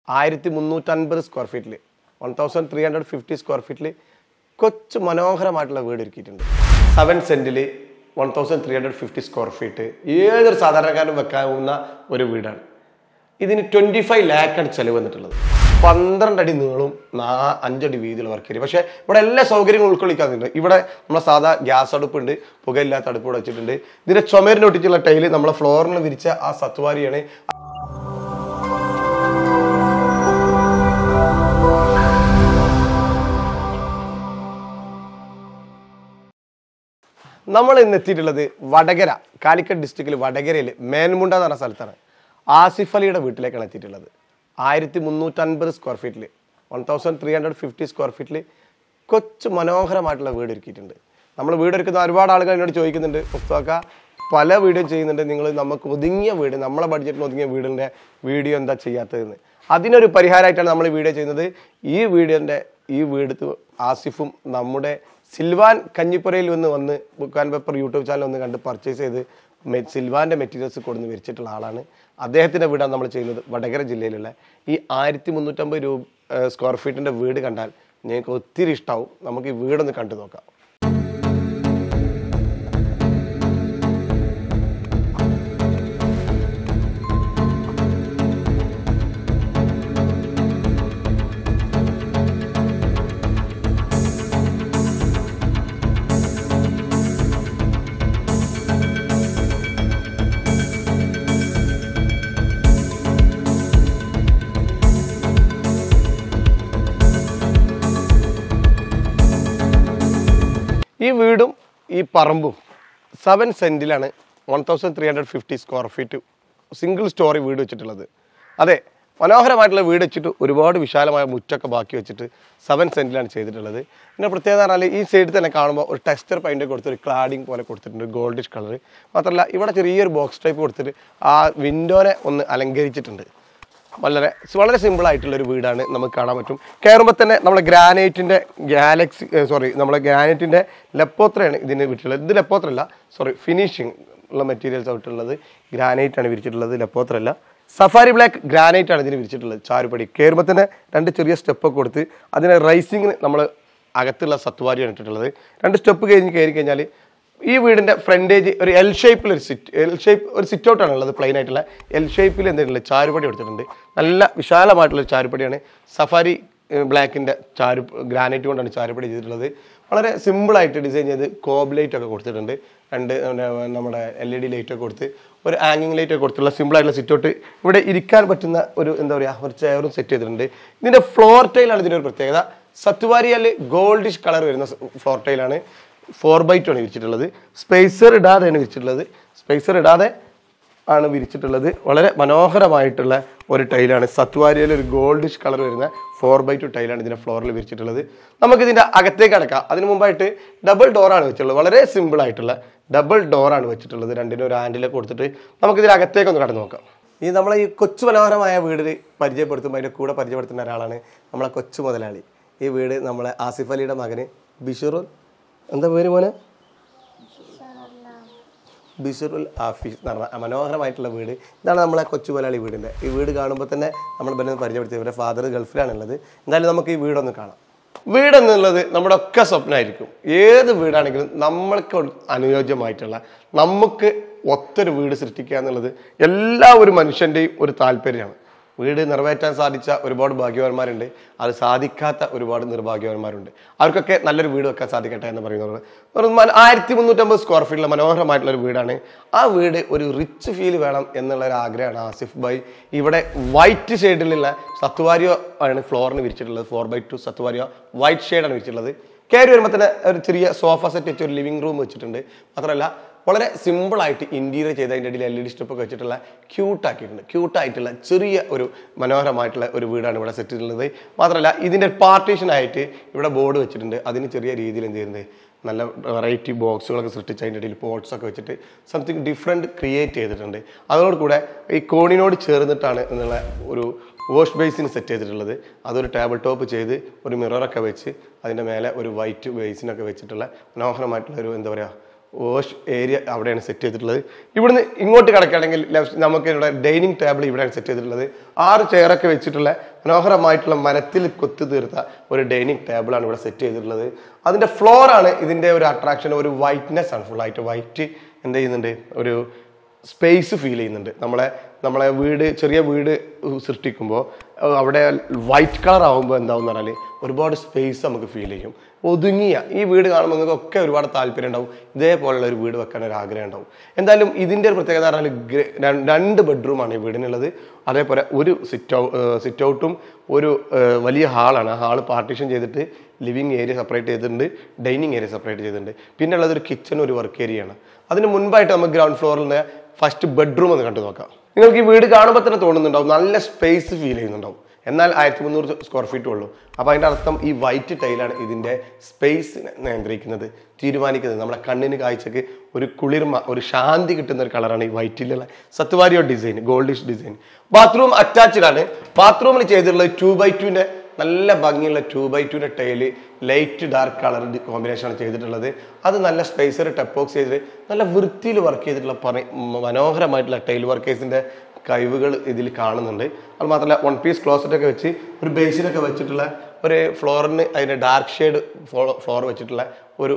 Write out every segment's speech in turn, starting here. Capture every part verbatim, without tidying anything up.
ആയിരത്തി മുന്നൂറ്റി അൻപത് സ്ക്വയർ ഫീറ്റിൽ one thousand three hundred fifty square ഫീറ്റിൽ കൊച്ചു മനോഹരമായിട്ടുള്ള വീട് ഒരുക്കിയിട്ടുണ്ട്. സെവൻ സെന്റിൽ one thousand three hundred fifty square feet ഏതൊരു സാധാരണക്കാരനും വെക്കാവുന്ന ഒരു വീടാണ്. ഇതിന് ട്വന്റി ഫൈവ് ലാക്കാണ് ചെലവ് വന്നിട്ടുള്ളത്. പന്ത്രണ്ട് അടി നീളവും നാ അഞ്ചടി വീതിയുള്ള വർക്ക് ഏരിയ. പക്ഷേ ഇവിടെ എല്ലാ സൗകര്യങ്ങളും ഉൾക്കൊള്ളിക്കാറുണ്ട്. ഇവിടെ നമ്മളെ സാധാ ഗ്യാസ് അടുപ്പുണ്ട്, പുകയില്ലാത്ത അടുപ്പ് ഇവിടെ വെച്ചിട്ടുണ്ട്. ഇതിന്റെ ചുമരിന് ഒട്ടിച്ചുള്ള ടൈല് നമ്മളെ ഫ്ലോറിന് വിരിച്ച ആ സത്വാരിയാണ്. നമ്മൾ ഇന്ന് എത്തിയിട്ടുള്ളത് വടകര, കാലിക്കറ്റ് ഡിസ്ട്രിക്റ്റിൽ വടകരയിൽ മേൻമുണ്ട എന്ന് പറഞ്ഞ സ്ഥലത്താണ്. ആസിഫ് അലിയുടെ വീട്ടിലേക്കാണ് എത്തിയിട്ടുള്ളത്. ആയിരത്തി മുന്നൂറ്റി അൻപത് സ്ക്വയർ ഫീറ്റിൽ one thousand three hundred fifty square ഫീറ്റിൽ കൊച്ചു മനോഹരമായിട്ടുള്ള വീട് ഒരുക്കിയിട്ടുണ്ട്. നമ്മൾ വീട് ഒരുക്കുന്ന ഒരുപാട് ആളുകൾ എന്നോട് ചോദിക്കുന്നുണ്ട്, പുസ്തക പല വീഡിയോ ചെയ്യുന്നുണ്ട്, നിങ്ങൾ നമുക്ക് ഒതുങ്ങിയ വീട്, നമ്മളെ ബഡ്ജറ്റിന് ഒതുങ്ങിയ വീടിൻ്റെ വീഡിയോ എന്താ ചെയ്യാത്തതെന്ന്. അതിനൊരു പരിഹാരമായിട്ടാണ് നമ്മൾ വീഡിയോ ചെയ്യുന്നത്. ഈ വീഡിയോൻ്റെ ഈ വീട് ആസിഫും നമ്മുടെ സിൽവാൻ കഞ്ഞിപ്പുരയിൽ നിന്ന് വന്ന് book and paper YouTube channel ഒന്ന് കണ്ട് പർച്ചേസ് ചെയ്ത് സിൽവാൻ്റെ മെറ്റീരിയൽസ് കൊടുന്ന് വിരിച്ചിട്ടുള്ള ആളാണ്. അദ്ദേഹത്തിൻ്റെ വീടാണ് നമ്മൾ ചെയ്യുന്നത്. വടകര ജില്ലയിലുള്ള ഈ ആയിരത്തി മുന്നൂറ്റമ്പത് രൂപ സ്ക്വയർ ഫീറ്റിൻ്റെ വീട് കണ്ടാൽ നിങ്ങൾക്ക് ഒത്തിരി ഇഷ്ടമാവും. നമുക്ക് ഈ വീടൊന്ന് കണ്ടു നോക്കാം. ഈ വീടും ഈ പറമ്പും സെവൻ സെന്റിലാണ് one thousand three hundred fifty square feet single storey വീട് വെച്ചിട്ടുള്ളത്. അതെ, മനോഹരമായിട്ടുള്ള വീട് വെച്ചിട്ട് ഒരുപാട് വിശാലമായ മുറ്റൊക്കെ ബാക്കി വെച്ചിട്ട് സെവൻ സെന്റിലാണ് ചെയ്തിട്ടുള്ളത്. പിന്നെ പ്രത്യേകത പറഞ്ഞാൽ ഈ സൈഡിൽ തന്നെ കാണുമ്പോൾ ഒരു ടെക്സ്ചർ പെയിന്റ് കൊടുത്ത് ഒരു ക്ലാഡിങ് പോലെ കൊടുത്തിട്ടുണ്ട്, ഗോൾഡിഷ് കളർ. മാത്രമല്ല ഇവിടെ ചെറിയൊരു ബോക്സ് ടൈപ്പ് കൊടുത്തിട്ട് ആ വിൻഡോനെ ഒന്ന് അലങ്കരിച്ചിട്ടുണ്ട്. വളരെ വളരെ സിമ്പിൾ ആയിട്ടുള്ളൊരു വീടാണ്, നമുക്ക് കാണാൻ പറ്റും. കയറുമ്പോൾ തന്നെ നമ്മളെ ഗ്രാനൈറ്റിൻ്റെ ഗാലക്സി സോറി നമ്മളെ ഗ്രാനൈറ്റിൻ്റെ ലെപ്പോത്രയാണ് ഇതിന് വിരിച്ചിട്ടുള്ളത്. ഇത് ലെപ്പോത്രല്ല, സോറി ഫിനിഷിങ് ഉള്ള മെറ്റീരിയൽസ് ആയിട്ടുള്ളത് ഗ്രാനൈറ്റ് ആണ് വിരിച്ചിട്ടുള്ളത്, ലെപ്പോത്രല്ല. സഫാരി ബ്ലാക്ക് ഗ്രാനൈറ്റ് ആണ് ഇതിന് വിരിച്ചിട്ടുള്ളത്. ചാരുപടി കയറുമ്പോൾ തന്നെ രണ്ട് ചെറിയ സ്റ്റെപ്പൊക്കെ കൊടുത്ത് അതിനെ റൈസിങ്ങിന് നമ്മൾ അകത്തുള്ള സത്വാരിയാണ് ഇട്ടിട്ടുള്ളത്. രണ്ട് സ്റ്റെപ്പ് കഴിഞ്ഞ് കയറി കഴിഞ്ഞാൽ ഈ വീടിൻ്റെ ഫ്രണ്ടേജ് ഒരു എൽ ഷേപ്പിൽ ഒരു സിറ്റ് എൽ ഷേപ്പ് ഒരു സിറ്റ് ഔട്ടാണ് ഉള്ളത്. പ്ലെയിൻ ആയിട്ടുള്ള എൽ ഷേപ്പിൽ എന്തെങ്കിലും ചാരുപടി കൊടുത്തിട്ടുണ്ട്. നല്ല വിശാലമായിട്ടുള്ള ചാരുപടിയാണ്. സഫാരി ബ്ലാക്കിൻ്റെ ചാരു ഗ്രാനൈറ്റ് കൊണ്ടാണ് ചാരുപടി ചെയ്തിട്ടുള്ളത്. വളരെ സിമ്പിളായിട്ട് ഡിസൈൻ ചെയ്ത് കോബ് ലൈറ്റ് ഒക്കെ കൊടുത്തിട്ടുണ്ട്. രണ്ട് നമ്മുടെ എൽ ഇ ഡി ലൈറ്റ് ഒക്കെ കൊടുത്ത് ഒരു ആംഗിങ് ലൈറ്റ് ഒക്കെ കൊടുത്തുള്ള സിമ്പിളായിട്ടുള്ള സിറ്റ് ഔട്ട്. ഇവിടെ ഇരിക്കാൻ പറ്റുന്ന ഒരു എന്താ പറയുക ഒരു ചെയറും സെറ്റ് ചെയ്തിട്ടുണ്ട്. ഇതിൻ്റെ ഫ്ലോർ ടൈലാണ് ഇതിൻ്റെ ഒരു പ്രത്യേകത. സത്വാരിയൽ ഗോൾഡിഷ് കളർ വരുന്ന ഫ്ലോർ ടൈലാണ്. ഫോർ ബൈ ടു ആണ് വിരിച്ചിട്ടുള്ളത്. സ്പേസർ ഇടാതെയാണ് വിരിച്ചിട്ടുള്ളത്. സ്പേസർ ഇടാതെ ആണ് വിരിച്ചിട്ടുള്ളത്. വളരെ മനോഹരമായിട്ടുള്ള ഒരു ടൈലാണ്. സത്വാരിയയിൽ ഒരു ഗോൾഡിഷ് കളർ വരുന്ന ഫോർ ബൈ ടു ടൈലാണ് ഇതിൻ്റെ ഫ്ലോറിൽ വിരിച്ചിട്ടുള്ളത്. നമുക്കിതിൻ്റെ അകത്തേക്ക് അടക്കാം. അതിന് മുമ്പായിട്ട് ഡബിൾ ഡോറാണ് വെച്ചിട്ടുള്ളത്. വളരെ സിമ്പിൾ ആയിട്ടുള്ള ഡബിൾ ഡോറാണ് വെച്ചിട്ടുള്ളത്. രണ്ടിനും ഒരു ഹാൻഡിലൊക്കെ കൊടുത്തിട്ട് നമുക്കിതിൻ്റെ അകത്തേക്ക് ഒന്ന് കടന്നു നോക്കാം. ഈ നമ്മളെ ഈ കൊച്ചു മനോഹരമായ വീട് പരിചയപ്പെടുത്തുമ്പോൾ അതിൻ്റെ കൂടെ പരിചയപ്പെടുത്തുന്ന ഒരാളാണ് നമ്മളെ കൊച്ചു മുതലാളി. ഈ വീട് നമ്മളെ ആസിഫ് അലിയുടെ മകന് ബിഷറുൽ എന്താ പേര് മോനെ ബിഷറുൽ ആഫീസ് എന്ന് പറഞ്ഞ മനോഹരമായിട്ടുള്ള വീട്. ഇതാണ് നമ്മളെ കൊച്ചു മുതലാളി വീടിൻ്റെ. ഈ വീട് കാണുമ്പോൾ തന്നെ നമ്മൾ പിന്നെ പരിചയപ്പെടുത്തി ഇവരുടെ ഫാദർ ഗൾഫിലാണുള്ളത്. എന്തായാലും നമുക്ക് ഈ വീടൊന്ന് കാണാം. വീടെന്നുള്ളത് നമ്മുടെ ഒക്കെ സ്വപ്നമായിരിക്കും. ഏത് വീടാണെങ്കിലും നമ്മൾക്ക് അനുയോജ്യമായിട്ടുള്ള നമുക്ക് ഒത്തൊരു വീട് സൃഷ്ടിക്കുക എന്നുള്ളത് എല്ലാ ഒരു മനുഷ്യൻ്റെയും ഒരു താല്പര്യമാണ്. വീട് നിറവേറ്റാൻ സാധിച്ച ഒരുപാട് ഭാഗ്യവാന്മാരുണ്ട്, അത് സാധിക്കാത്ത ഒരുപാട് നിർഭാഗ്യവാന്മാരുണ്ട്. അവർക്കൊക്കെ നല്ലൊരു വീട് വെക്കാൻ സാധിക്കട്ടെ എന്ന് പറയുന്നത്. ആയിരത്തി മുന്നൂറ്റമ്പത് സ്ക്വയർ ഫീറ്റുള്ള മനോഹരമായിട്ടുള്ള ഒരു വീടാണ്. ആ വീട് ഒരു റിച്ച് ഫീൽ വേണം എന്നുള്ള ഒരു ആഗ്രഹമാണ് ആസിഫ് ഭായ്. ഇവിടെ വൈറ്റ് ഷെയ്ഡിലുള്ള സത്വാരിയോ ആണ് ഫ്ലോറിന് വിരിച്ചിട്ടുള്ളത്. ഫോർ ബൈ ടു സത്വാരിയോ വൈറ്റ് ഷെയ്ഡാണ് വിരിച്ചിട്ടുള്ളത്. കയറി വരുമ്പോൾ തന്നെ ഒരു ചെറിയ സോഫ സെറ്റ് വെച്ച് ഒരു ലിവിംഗ് റൂം വെച്ചിട്ടുണ്ട്. മാത്രമല്ല വളരെ സിമ്പിളായിട്ട് ഇൻറ്റീരിയർ ചെയ്ത് അതിൻ്റെ ഇടയിൽ എൽ ഇ ഡി സ്റ്റെപ്പൊക്കെ വെച്ചിട്ടുള്ള ക്യൂട്ടാക്കിയിട്ടുണ്ട്. ക്യൂട്ടായിട്ടുള്ള ചെറിയ ഒരു മനോഹരമായിട്ടുള്ള ഒരു വീടാണ് ഇവിടെ സെറ്റ് ചെയ്തിട്ടുള്ളത്. മാത്രമല്ല ഇതിൻ്റെ പാർട്ടീഷനായിട്ട് ഇവിടെ ബോർഡ് വെച്ചിട്ടുണ്ട്. അതിന് ചെറിയ രീതിയിൽ എന്ത് ചെയ്യുന്നത് നല്ല വെറൈറ്റി ബോക്സുകളൊക്കെ സൃഷ്ടിച്ച് അതിൻ്റെ ഇടയിൽ പോട്ട്സ് ഒക്കെ വെച്ചിട്ട് സംതിങ് ഡിഫറെൻറ്റ് ക്രിയേറ്റ് ചെയ്തിട്ടുണ്ട്. അതോടുകൂടെ ഈ കോണിനോട് ചേർന്നിട്ടാണ് എന്നുള്ള ഒരു വാഷ് ബേസിന് സെറ്റ് ചെയ്തിട്ടുള്ളത്. അതൊരു ടേബിൾ ടോപ്പ് ചെയ്ത് ഒരു മിററൊക്കെ വെച്ച് അതിൻ്റെ മേലെ ഒരു വൈറ്റ് ബേസിനൊക്കെ വെച്ചിട്ടുള്ള മനോഹരമായിട്ടുള്ള ഒരു എന്താ പറയുക വാഷ് ഏരിയ അവിടെയാണ് സെറ്റ് ചെയ്തിട്ടുള്ളത്. ഇവിടുന്ന് ഇങ്ങോട്ട് കിടക്കുകയാണെങ്കിൽ നമുക്ക് ഇവിടെ ഡൈനിങ് ടേബിൾ ഇവിടെയാണ് സെറ്റ് ചെയ്തിട്ടുള്ളത്. ആറ് ചെയറൊക്കെ വെച്ചിട്ടുള്ള മനോഹരമായിട്ടുള്ള മരത്തിൽ കൊത്തു തീർത്ത ഒരു ഡൈനിങ് ടേബിളാണ് ഇവിടെ സെറ്റ് ചെയ്തിട്ടുള്ളത്. അതിൻ്റെ ഫ്ലോറാണ് ഇതിൻ്റെ ഒരു അട്രാക്ഷൻ. ഒരു വൈറ്റ്നെസ് ആണ്, ഫുള്ളായിട്ട് വൈറ്റ് എന്ത് ചെയ്യുന്നുണ്ട്, ഒരു സ്പേസ് ഫീൽ ചെയ്യുന്നുണ്ട്. നമ്മളെ നമ്മളെ വീട് ചെറിയ വീട് സൃഷ്ടിക്കുമ്പോൾ അവിടെ വൈറ്റ് കളർ ആകുമ്പോൾ എന്താവും എന്ന് പറഞ്ഞാൽ ഒരുപാട് സ്പേസ് നമുക്ക് ഫീൽ ചെയ്യും. ഒതുങ്ങിയ ഈ വീട് കാണുമ്പോൾ നിങ്ങൾക്കൊക്കെ ഒരുപാട് താല്പര്യം ഉണ്ടാവും, ഇതേപോലുള്ള ഒരു വീട് വെക്കാൻ ഒരു ആഗ്രഹം ഉണ്ടാവും. എന്തായാലും ഇതിൻ്റെ ഒരു പ്രത്യേകത പറഞ്ഞാൽ രണ്ട് ബെഡ്റൂമാണ് ഈ വീടിനുള്ളത്. അതേപോലെ ഒരു സിറ്റ് ഔ സിറ്റ് ഔട്ടും ഒരു വലിയ ഹാളാണ്. ആ ഹാള് പാർട്ടീഷൻ ചെയ്തിട്ട് ലിവിങ് ഏരിയ സെപ്പറേറ്റ് ചെയ്തിട്ടുണ്ട്, ഡൈനിങ് ഏരിയ സെപ്പറേറ്റ് ചെയ്തിട്ടുണ്ട്. പിന്നെ ഉള്ളത് ഒരു കിച്ചൺ, ഒരു വർക്ക് ഏരിയയാണ്. അതിന് മുൻപായിട്ട് നമുക്ക് ഗ്രൗണ്ട് ഫ്ലോറിൽ നിന്ന് ഫസ്റ്റ് ബെഡ്റൂം ഒന്ന് കണ്ടു നോക്കാം. നിങ്ങൾക്ക് ഈ വീട് കാണുമ്പോൾ തന്നെ തോന്നുന്നുണ്ടാവും നല്ല സ്പേസ് ഫീൽ ചെയ്യുന്നുണ്ടാവും. എന്നാൽ ആയിരത്തി മുന്നൂറ് സ്ക്വയർ ഫീറ്റ് ഉള്ളൂ. അപ്പോൾ അതിൻ്റെ അർത്ഥം ഈ വൈറ്റ് ടൈലാണ് ഇതിൻ്റെ സ്പേസ് നിയന്ത്രിക്കുന്നത്, തീരുമാനിക്കുന്നത്. നമ്മുടെ കണ്ണിന് കാഴ്ചക്ക് ഒരു കുളിർമ, ഒരു ശാന്തി കിട്ടുന്ന ഒരു കളറാണ് ഈ വൈറ്റിലുള്ള സത്വാരിയോ design, goldish design. Bathroom attached ആണ്. ബാത്റൂമിൽ ചെയ്തിട്ടുള്ളത് ടു ബൈ ടുവിൻ്റെ നല്ല ഭംഗിയുള്ള ടു ബൈ ടുവിൻ്റെ ടൈല് ലൈറ്റ് ഡാർക്ക് കളർ കോമ്പിനേഷനാണ് ചെയ്തിട്ടുള്ളത്. അത് നല്ല സ്പേസർ ടെപ്പോക്സ് ചെയ്തിട്ട് നല്ല വൃത്തിയിൽ വർക്ക് ചെയ്തിട്ടുള്ള പറ മനോഹരമായിട്ടുള്ള ടൈൽ വർക്കേഴ്സിൻ്റെ കഴിവുകൾ ഇതിൽ കാണുന്നുണ്ട്. അത് മാത്രമല്ല വൺ പീസ് ക്ലോസറ്റൊക്കെ വെച്ച് ഒരു ബേസിനൊക്കെ വെച്ചിട്ടുള്ള ഒരു ഫ്ലോറിന് അതിൻ്റെ ഡാർക്ക് ഷെയ്ഡ് ഫ്ലോർ വെച്ചിട്ടുള്ള ഒരു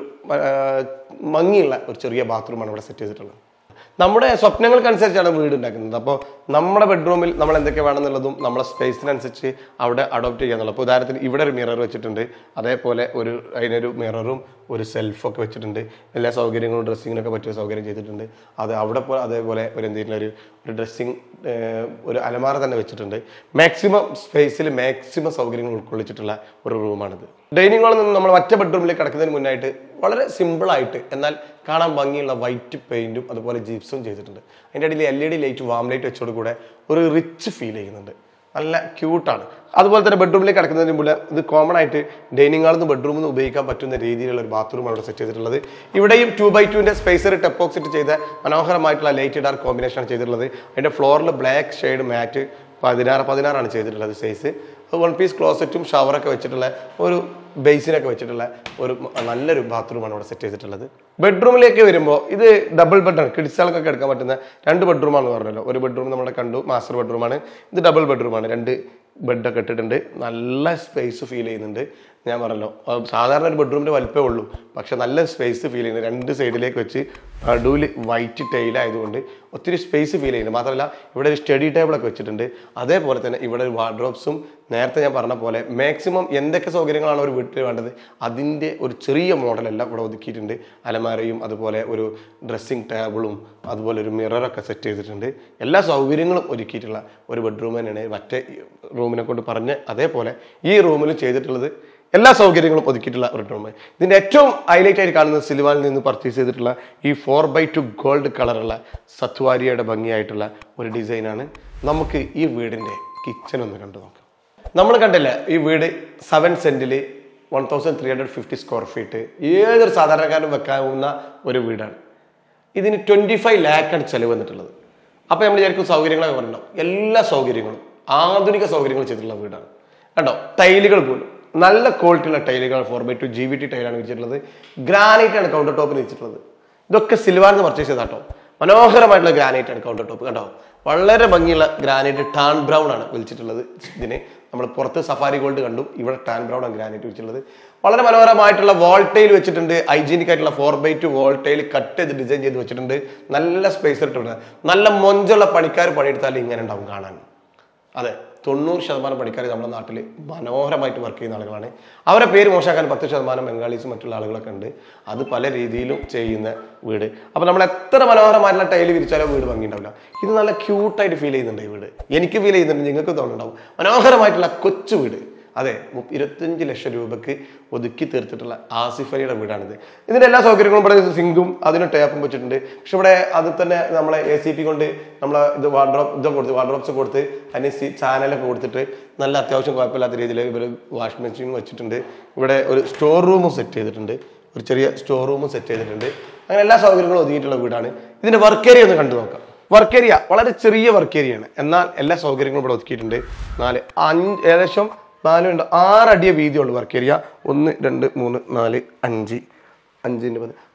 ഭംഗിയുള്ള ഒരു ചെറിയ ബാത്റൂമാണ് ഇവിടെ സെറ്റ് ചെയ്തിട്ടുള്ളത്. നമ്മുടെ സ്വപ്നങ്ങൾക്കനുസരിച്ചാണ് വീട് ഉണ്ടാക്കുന്നത്. അപ്പോൾ നമ്മുടെ ബെഡ്റൂമിൽ നമ്മൾ എന്തൊക്കെ വേണമെന്നുള്ളതും നമ്മളെ സ്പേസിനനുസരിച്ച് അവിടെ അഡോപ്റ്റ് ചെയ്യാന്നുള്ളത്. അപ്പോൾ ഉദാഹരണത്തിന് ഇവിടെ ഒരു മിറർ വെച്ചിട്ടുണ്ട്, അതേപോലെ ഒരു അതിനൊരു മിററും ഒരു സെൽഫൊക്കെ വെച്ചിട്ടുണ്ട്. എല്ലാ സൗകര്യങ്ങളും ഡ്രസ്സിങ്ങിനൊക്കെ പറ്റിയ സൗകര്യം ചെയ്തിട്ടുണ്ട്. അത് അവിടെ പോലെ അതേപോലെ ഒരു എന്തെങ്കിലും ഒരു ഒരു ഡ്രസ്സിങ് ഒരു അലമാര തന്നെ വെച്ചിട്ടുണ്ട്. മാക്സിമം സ്പേസിൽ മാക്സിമം സൗകര്യങ്ങൾ ഉൾക്കൊള്ളിച്ചിട്ടുള്ള ഒരു റൂമാണിത്. ഡൈനിങ് ഹാളിൽ നിന്ന് നമ്മൾ മറ്റേ ബെഡ്റൂമിലേക്ക് കിടക്കുന്നതിന് മുന്നായിട്ട് വളരെ സിമ്പിളായിട്ട് എന്നാൽ കാണാൻ ഭംഗിയുള്ള വൈറ്റ് പെയിന്റും അതുപോലെ ജീപ്സും ചെയ്തിട്ടുണ്ട്. അതിൻ്റെ ഇടയിൽ L E D light, warm light വെച്ചോട് കൂടെ ഒരു റിച്ച് ഫീൽ ചെയ്യുന്നുണ്ട്. നല്ല ക്യൂട്ടാണ്. അതുപോലെ തന്നെ ബെഡ്റൂമിലേക്ക് കിടക്കുന്നതിന് മുമ്പ് ഇത് കോമൺ ആയിട്ട് ഡൈനിങ് ഹാളിൽ നിന്ന് ബെഡ്റൂമിൽ നിന്ന് ഉപയോഗിക്കാൻ പറ്റുന്ന രീതിയിലുള്ള ഒരു ബാത്റൂമാണ് ഇവിടെ സെറ്റ് ചെയ്തിട്ടുള്ളത്. ഇവിടെയും ടു ബൈ ടുവിൻ്റെ സ്പേസർ ടെപ്പോക്സിറ്റ് ചെയ്ത മനോഹരമായിട്ടുള്ള ലൈറ്റ് ഡാർക്ക് കോമ്പിനേഷനാണ് ചെയ്തിട്ടുള്ളത്. അതിൻ്റെ ഫ്ലോറിൽ ബ്ലാക്ക് ഷെയ്ഡ് മാറ്റ് പതിനാറ് പതിനാറാണ് ചെയ്തിട്ടുള്ളത് സൈസ്. വൺ പീസ് ക്ലോസറ്റും ഷവറൊക്കെ വെച്ചിട്ടുള്ള ഒരു ബേസിനൊക്കെ വെച്ചിട്ടുള്ള ഒരു നല്ലൊരു ബാത്റൂമാണ് ഇവിടെ സെറ്റ് ചെയ്തിട്ടുള്ളത്. ബെഡ്റൂമിലേക്ക് വരുമ്പോൾ ഇത് ഡബിൾ ബെഡാണ്, കിഡ്സുകൾക്കൊക്കെ എടുക്കാൻ പറ്റുന്ന രണ്ട് ബെഡ്റൂമാണെന്ന് പറഞ്ഞല്ലോ. ഒരു ബെഡ്റൂം നമ്മളെ കണ്ടു, മാസ്റ്റർ ബെഡ്റൂമാണ്. ഇത് ഡബിൾ ബെഡ്റൂമാണ്. രണ്ട് ബെഡൊക്കെ ഇട്ടിട്ടുണ്ട്, നല്ല സ്പേസ് ഫീൽ ചെയ്യുന്നുണ്ട്. ഞാൻ പറഞ്ഞല്ലോ സാധാരണ ഒരു ബെഡ്റൂമിൻ്റെ വലിപ്പമേ ഉള്ളൂ, പക്ഷെ നല്ല സ്പേസ് ഫീൽ ചെയ്യുന്നത്. രണ്ട് സൈഡിലേക്ക് വെച്ച് നടുവിൽ വൈറ്റ് ടൈലായതുകൊണ്ട് ഒത്തിരി സ്പേസ് ഫീൽ ചെയ്യുന്നുണ്ട്. മാത്രമല്ല ഇവിടെ ഒരു സ്റ്റഡി ടേബിളൊക്കെ വെച്ചിട്ടുണ്ട്. അതേപോലെ തന്നെ ഇവിടെ ഒരു വാർഡ്രോബ്സും നേരത്തെ ഞാൻ പറഞ്ഞ പോലെ മാക്സിമം എന്തൊക്കെ സൗകര്യങ്ങളാണ് ഒരു വീട്ടിൽ വേണ്ടത് അതിൻ്റെ ഒരു ചെറിയ മോഡലെല്ലാം ഇവിടെ ഒതുക്കിയിട്ടുണ്ട്. അലമാരയും അതുപോലെ ഒരു ഡ്രസ്സിങ് ടേബിളും അതുപോലെ ഒരു മിററൊക്കെ സെറ്റ് ചെയ്തിട്ടുണ്ട്. എല്ലാ സൗകര്യങ്ങളും ഒരുക്കിയിട്ടുള്ള ഒരു ബെഡ്റൂം തന്നെയാണ് മറ്റേ റൂമിനെ കൊണ്ട് പറഞ്ഞ് അതേപോലെ ഈ റൂമിൽ ചെയ്തിട്ടുള്ളത്. എല്ലാ സൗകര്യങ്ങളും ഒതുക്കിയിട്ടുള്ള ഒരു റൂം. ഇതിൻ്റെ ഏറ്റവും ഹൈലൈറ്റ് ആയിട്ട് കാണുന്നത് സിൽവാനിൽ നിന്ന് പർച്ചേസ് ചെയ്തിട്ടുള്ള ഈ ഫോർ ബൈ ടു ഗോൾഡ് കളറുള്ള സത്വാരിയുടെ ഭംഗിയായിട്ടുള്ള ഒരു ഡിസൈനാണ്. നമുക്ക് ഈ വീടിൻ്റെ കിച്ചൺ ഒന്ന് കണ്ടു നോക്കാം. നമ്മൾ കണ്ടില്ലേ ഈ വീട് സെവൻ സെന്റിൽ one thousand three hundred fifty square feet ഏതൊരു സാധാരണക്കാരനും വെക്കാവുന്ന ഒരു വീടാണ്. ഇതിന് ട്വൻറ്റി ഫൈവ് ലാക്കാണ് ചിലവ് വന്നിട്ടുള്ളത്. അപ്പോൾ നമ്മൾ വിചാരിക്കും സൗകര്യങ്ങളൊക്കെ പറഞ്ഞിട്ടുണ്ടാവും. എല്ലാ സൗകര്യങ്ങളും ആധുനിക സൗകര്യങ്ങൾ ചെയ്തിട്ടുള്ള വീടാണ്. കണ്ടോ, ടൈലുകൾ പോലും നല്ല ക്വാളിറ്റിയുള്ള ടൈലുകൾ four by two G V T ടൈലാണ് വെച്ചിട്ടുള്ളത്. ഗ്രാനൈറ്റ് ആണ് കൗണ്ടർ ടോപ്പിന് വെച്ചിട്ടുള്ളത്. ഇതൊക്കെ സിൽവാറിൽ നിന്ന് പർച്ചേസ് ചെയ്താട്ടോ. മനോഹരമായിട്ടുള്ള ഗ്രാനൈറ്റ് ആണ് കൗണ്ടർ ടോപ്പ്. കണ്ടോ, വളരെ ഭംഗിയുള്ള ഗ്രാനൈറ്റ് ടാൻ ബ്രൗൺ ആണ് വിളിച്ചിട്ടുള്ളത്. ഇതിന് നമ്മൾ പുറത്ത് സഫാരി ഗോൾഡ് കണ്ടു, ഇവിടെ ടാൻ ബ്രൗൺ ആണ് ഗ്രാനൈറ്റ് വെച്ചിട്ടുള്ളത്. വളരെ മനോഹരമായിട്ടുള്ള വോൾട്ടൈൽ വെച്ചിട്ടുണ്ട്. ഹൈജീനിക് ആയിട്ടുള്ള four by two wall tile cut ചെയ്ത് ഡിസൈൻ ചെയ്ത് വെച്ചിട്ടുണ്ട്. നല്ല സ്പേസ് ഇട്ടിട്ടുണ്ട്. നല്ല മൊഞ്ചുള്ള പണിക്കാർ പണിയെടുത്താൽ ഇങ്ങനെ ഉണ്ടാവും കാണാൻ. അതെ, തൊണ്ണൂറ് ശതമാനം പണിക്കാർ നമ്മുടെ നാട്ടിൽ മനോഹരമായിട്ട് വർക്ക് ചെയ്യുന്ന ആളുകളാണ്. അവരെ പേര് മോശമാക്കാൻ പത്ത് ശതമാനം ബംഗാളീസും മറ്റുള്ള ആളുകളൊക്കെ ഉണ്ട്. അത് പല രീതിയിലും ചെയ്യുന്ന വീട്. അപ്പോൾ നമ്മൾ എത്ര മനോഹരമായിട്ടുള്ള ടൈല് വിരിച്ചാലോ വീട് ഭംഗിയുണ്ടാവില്ല. ഇത് നല്ല ക്യൂട്ടായിട്ട് ഫീൽ ചെയ്യുന്നുണ്ട് ഈ വീട്. എനിക്ക് ഫീൽ ചെയ്യുന്നുണ്ട്, നിങ്ങൾക്ക് തോന്നുന്നുണ്ടാവും. മനോഹരമായിട്ടുള്ള കൊച്ചു വീട്. അതെ, ഇരുപത്തഞ്ച് ലക്ഷം രൂപക്ക് ഒതുക്കി തീർത്തിട്ടുള്ള ആസിഫ് അലിയുടെ വീടാണിത്. ഇതിൻ്റെ എല്ലാ സൗകര്യങ്ങളും ഇവിടെ സിങ്കും അതിന് ടേപ്പും വെച്ചിട്ടുണ്ട്. പക്ഷെ ഇവിടെ അത് തന്നെ നമ്മളെ എ സി പി കൊണ്ട് നമ്മളെ ഇത് വാർഡ്രോപ്പ് ഇതൊക്കെ കൊടുത്ത് വാർഡ്രോപ്സ് കൊടുത്ത് അതിന് സി ചാനലൊക്കെ കൊടുത്തിട്ട് നല്ല അത്യാവശ്യം കുഴപ്പമില്ലാത്ത രീതിയിൽ ഇവർ വാഷിംഗ് മെഷീൻ വെച്ചിട്ടുണ്ട്. ഇവിടെ ഒരു സ്റ്റോർ റൂമും സെറ്റ് ചെയ്തിട്ടുണ്ട്. ഒരു ചെറിയ സ്റ്റോർ റൂമും സെറ്റ് ചെയ്തിട്ടുണ്ട്. അങ്ങനെ എല്ലാ സൗകര്യങ്ങളും ഒതുങ്ങിയിട്ടുള്ള വീടാണ്. ഇതിൻ്റെ വർക്ക് ഏരിയ ഒന്ന് കണ്ടു നോക്കാം. വർക്ക് ഏരിയ വളരെ ചെറിയ വർക്ക് ഏരിയയാണ്, എന്നാൽ എല്ലാ സൗകര്യങ്ങളും ഇവിടെ ഒതുക്കിയിട്ടുണ്ട്. നാല് അഞ്ച് ഏകദേശം നാല് ഉണ്ട് ആറടിയ വീതിയുള്ളൂ വർക്ക് ഏരിയ. ഒന്ന് രണ്ട് മൂന്ന് നാല് അഞ്ച് അഞ്ചിൻ്റെ പത്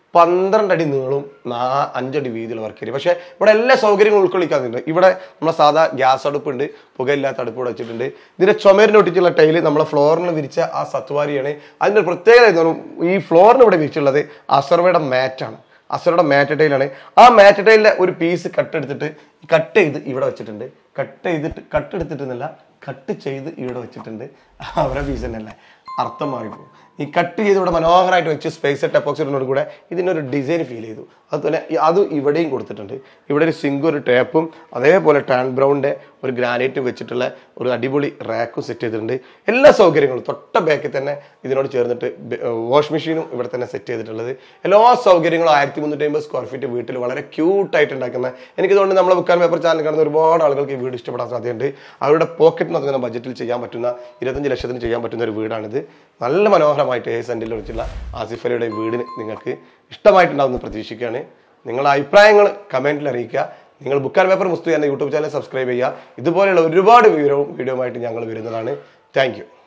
പന്ത്രണ്ട് അടി നീളവും നാ അഞ്ചടി വീതിയുള്ള വർക്ക് ഏരിയ. പക്ഷേ ഇവിടെ എല്ലാ സൗകര്യങ്ങളും ഉൾക്കൊള്ളിക്കാറുണ്ട്. ഇവിടെ നമ്മളെ സാധാ ഗ്യാസ് അടുപ്പുണ്ട്, പുകയില്ലാത്ത അടുപ്പ് ഇവിടെ വെച്ചിട്ടുണ്ട്. ഇതിന്റെ ചുമരിന് ഒട്ടിച്ചുള്ള ടൈല് നമ്മളെ ഫ്ലോറിന് വിരിച്ച ആ സത്വാരിയാണ്. അതിൻ്റെ പ്രത്യേകത ഈ ഫ്ലോറിന് ഇവിടെ വിരിച്ചുള്ളത് അസർവയുടെ മാറ്റാണ്. അസറുടെ മാറ്റ് ടൈലാണ്. ആ മാറ്റ് ടൈലിലെ ഒരു പീസ് കട്ട് എടുത്തിട്ട് കട്ട് ചെയ്ത് ഇവിടെ വെച്ചിട്ടുണ്ട്. കട്ട് ചെയ്തിട്ട് കട്ട് എടുത്തിട്ടെന്നല്ല, കട്ട് ചെയ്ത് ഇവിടെ വെച്ചിട്ടുണ്ട്. അവരുടെ പീസ് തന്നെയല്ലേ, അർത്ഥം മാറിപ്പോകും. ഈ കട്ട് ചെയ്ത് ഇവിടെ മനോഹരമായിട്ട് വെച്ച് സ്പേസ് ടെപ്പോക്സിനോട് കൂടെ ഇതിനൊരു ഡിസൈൻ ഫീൽ ചെയ്തു. അതുപോലെ അത് ഇവിടെയും കൊടുത്തിട്ടുണ്ട്. ഇവിടെ ഒരു സിങ്കും ഒരു ടേപ്പും അതേപോലെ ടാൻ ബ്രൗണിൻ്റെ ഒരു ഗ്രാനൈറ്റും വെച്ചിട്ടുള്ള ഒരു അടിപൊളി റാക്കും സെറ്റ് ചെയ്തിട്ടുണ്ട്. എല്ലാ സൗകര്യങ്ങളും തൊട്ട ബാക്കിൽ തന്നെ ഇതിനോട് ചേർന്നിട്ട് വാഷ് മെഷീനും ഇവിടെ തന്നെ സെറ്റ് ചെയ്തിട്ടുള്ളത്. എല്ലാ സൗകര്യങ്ങളും ആയിരത്തി മുന്നൂറ്റി അമ്പത് സ്ക്വയർ ഫീറ്റ് വീട്ടിൽ വളരെ ക്യൂട്ടായിട്ട് ഉണ്ടാക്കുന്ന, എനിക്കിതുകൊണ്ട് നമ്മളെ ബുക്ക് ആൻഡ് പേപ്പർ ചാനൽ കാണുന്ന ഒരുപാട് ആളുകൾക്ക് ഈ വീട് ഇഷ്ടപ്പെടാൻ സാധ്യതയുണ്ട്. അവരുടെ പോക്കറ്റിന് അതുങ്ങനെ ബഡ്ജറ്റിൽ ചെയ്യാൻ പറ്റുന്ന ഇരുപത്തഞ്ച് ലക്ഷത്തിന് ചെയ്യാൻ പറ്റുന്ന ഒരു വീടാണിത്. നല്ല മനോഹരമായിട്ട് ഏഴ് സെന്റിൽ വെച്ചുള്ള ആസിഫ് അലിയുടെ വീടിന് നിങ്ങൾക്ക് ഇഷ്ടമായിട്ടുണ്ടാവുമെന്ന് പ്രതീക്ഷിക്കുകയാണ്. നിങ്ങളുടെ അഭിപ്രായങ്ങൾ കമൻറ്റിൽ അറിയിക്കുക. നിങ്ങൾ ബുക്ക് ആൻഡ് പേപ്പർ മുസ്തു എന്ന യൂട്യൂബ് ചാനൽ സബ്സ്ക്രൈബ് ചെയ്യുക. ഇതുപോലെയുള്ള ഒരുപാട് വിവരവും വീഡിയോ ആയിട്ട് ഞങ്ങൾ വരുന്നതാണ്. Thank U.